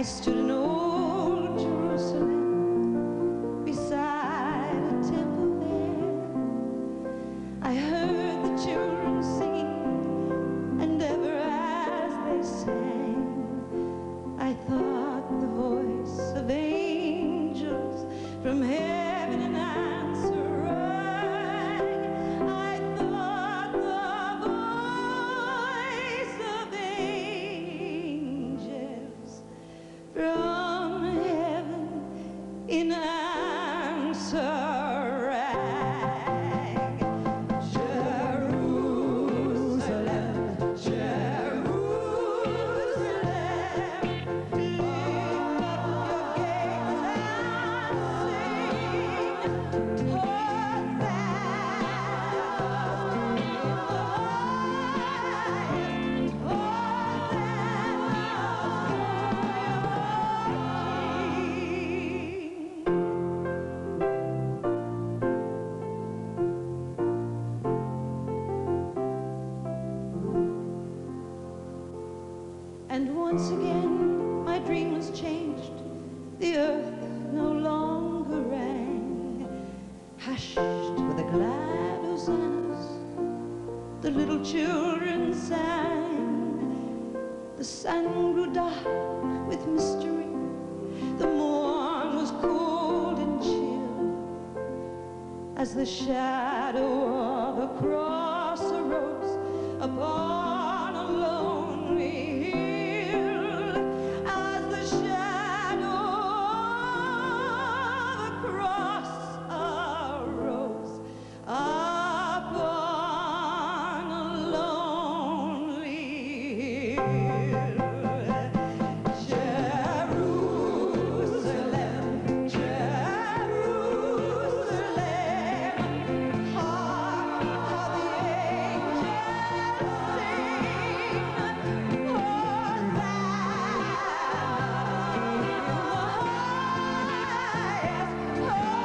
stood in old Jerusalem beside a temple there. I heard the children singing, and ever as they sang, I thought the voice of angels from heaven in answer rang. I thought the voice of angels from heaven in answer rang. Jerusalem, Jerusalem, lift up your gates and sing, Hosanna in the highest, And once again my dream was changed. The earth no longer rang. Hushed with the glad hosannas, the little children sang. The sun grew dark with mystery. The morn was cold and chill, as the shadow of a cross arose upon a lonely hill. As the shadow of a cross arose upon a lonely hill. Jerusalem, Jerusalem, hark how the angels sing, Hosanna in the highest,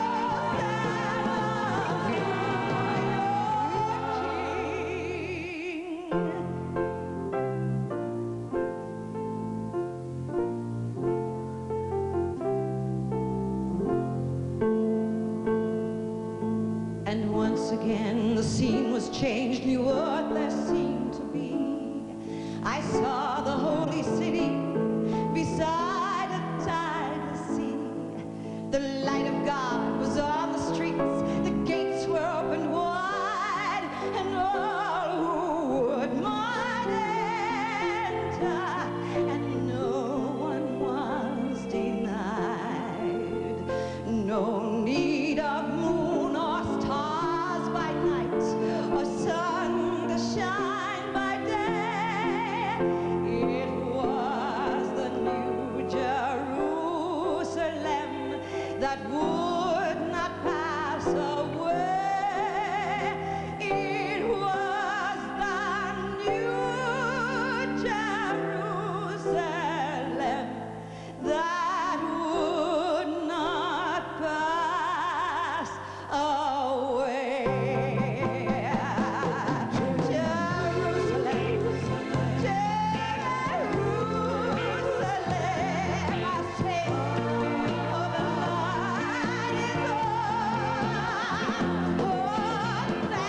And once again the scene was changed, new earth there seemed to be. I saw the holy city beside a tideless sea. The light of God was on the streets, the gates were opened wide, and all who would might enter, and no one was denied. No need of moon or stars by night, or sun to shine by day. It was the new Jerusalem that would not pass away. It was the new Jerusalem that would not pass away. Jerusalem, Jerusalem, I say, oh, the light is on. Hosanna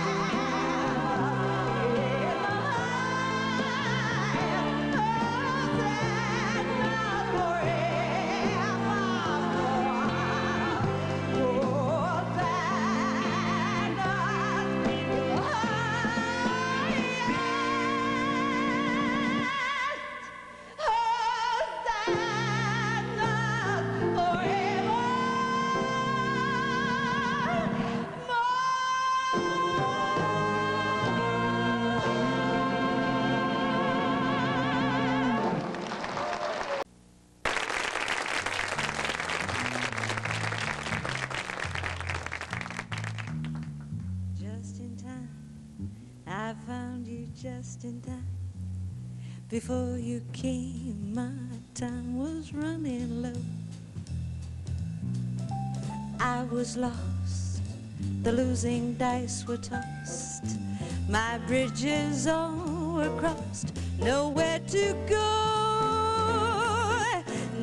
in the highest, Hosanna forevermore. Hosanna in the Just in time, I found you just in time. Before you came, my time was running low. I was lost, the losing dice were tossed. My bridges all were crossed, nowhere to go.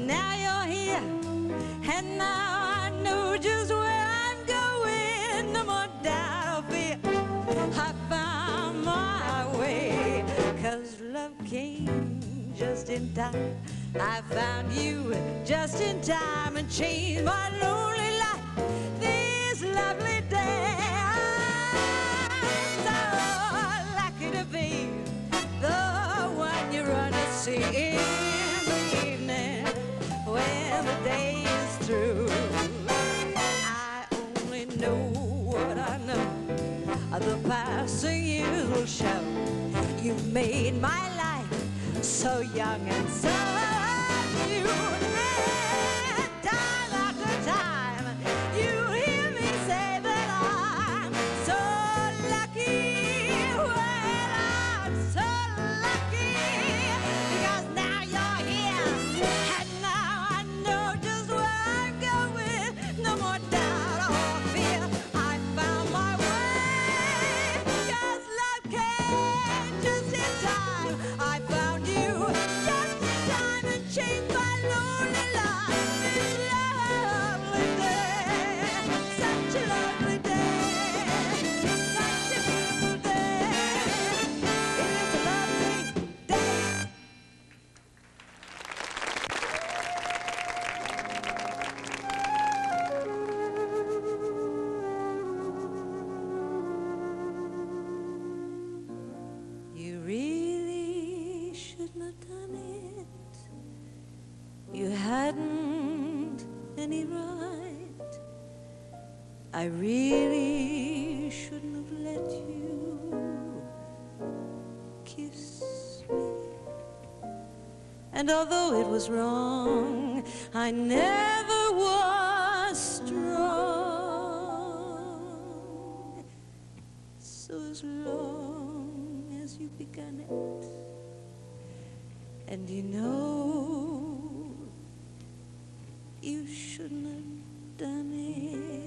came just in time. I found you just in time and changed my lonely life this lovely day. I'm so lucky to be the one you run to see in the evening when the day is through. I only know what I know. The passing years will show. You made my life so young and so new. And time after time, you hear me say that I'm so lucky. Well, I'm so lucky because now you're here, and now I know just where I'm going. No more doubt or fear. I found my way. 'Cause love came just in time. I found you just in time and changed my lonely life. This lovely day, such a lovely day, such a beautiful day. It is a lovely day. You really shouldn't have done it. You hadn't any right. I really shouldn't have let you kiss me. And although it was wrong, I never was strong. So as long as you began it, and you know you shouldn't have done it.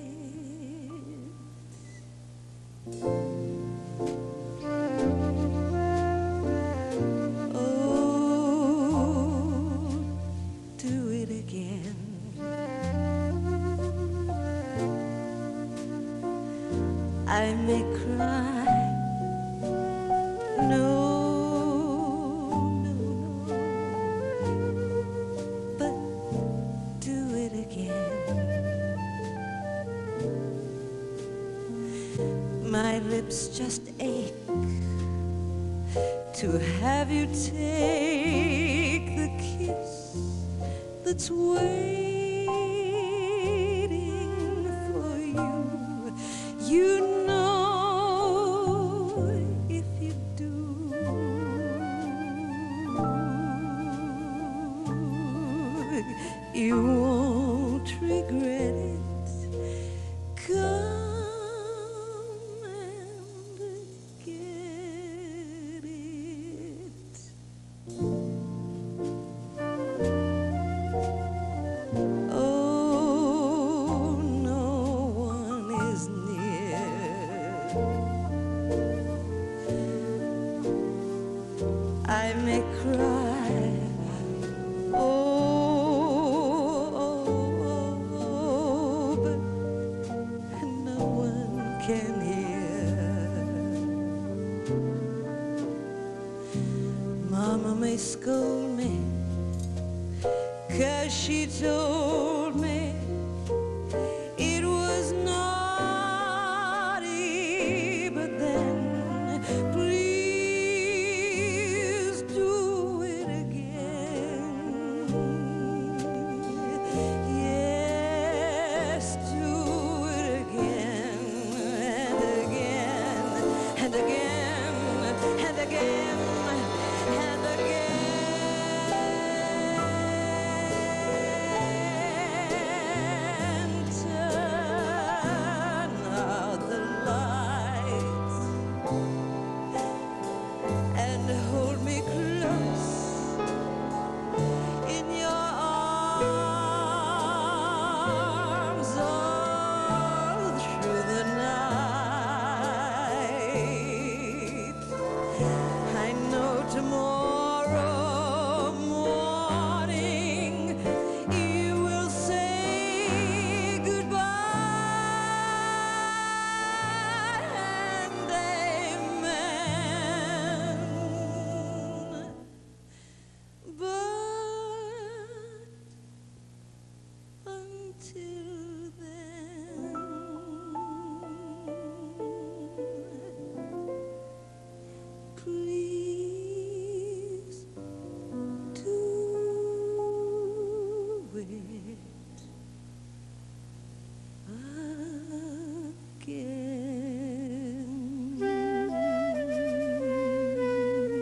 Oh, do it again. I may cry. No, no, no. But do it again. My lips just ache to have you take the kiss that's waiting for you. You know if you do, you won't regret it. Come and get it. Oh, no one is near. I may cry. Oh, but no one can hear. Mama may scold me, 'cause she told me it was naughty, but then please do it again. Yes, do it again and again and again and again and again. Turn out the lights and hold me close in your arms all through the night. I know tomorrow morning you will say goodbye and amen.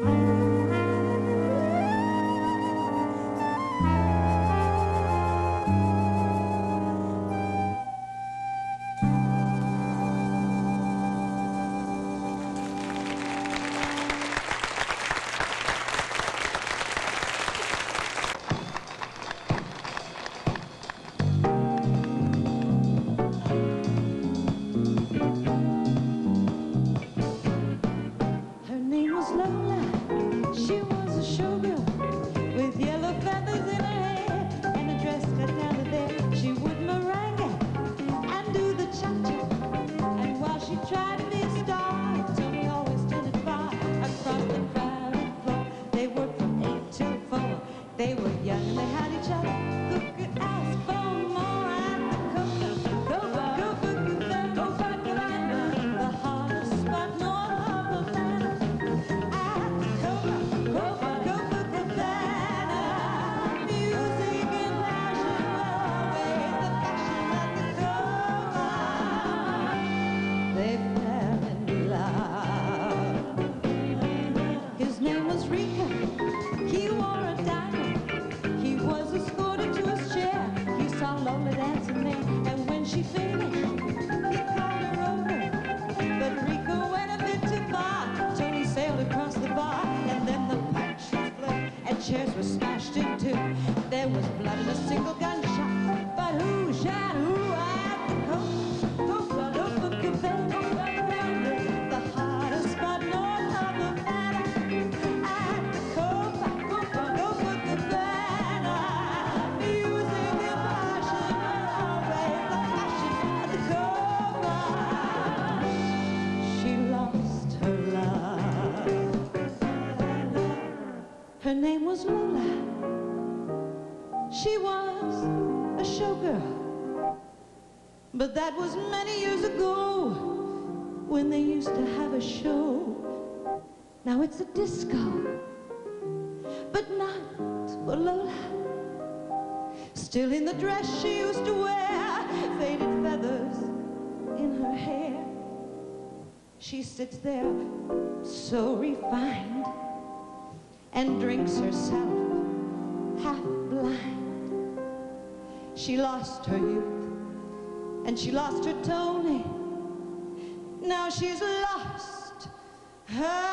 Chairs were smashed in two. There was blood and a single gunshot. But who shot who at the the hottest spot north of Havana. At the Copacabana, music and passion, always the passion at the Copa. She lost her love. Her name was Lola. She was a showgirl. But that was many years ago when they used to have a show. Now it's a disco, but not for Lola. Still in the dress she used to wear, faded feathers in her hair. She sits there so refined and drinks herself half blind. She lost her youth and she lost her Tony. Now she's lost her